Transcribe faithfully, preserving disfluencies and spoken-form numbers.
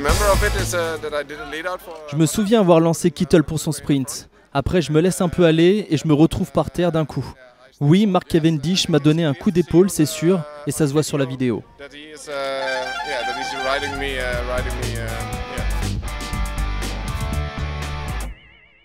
Je me souviens avoir lancé Kittel pour son sprint. Après, je me laisse un peu aller et je me retrouve par terre d'un coup. Oui, Mark Cavendish m'a donné un coup d'épaule, c'est sûr, et ça se voit sur la vidéo. That he is, uh, yeah, that he's riding me, uh, riding me, uh,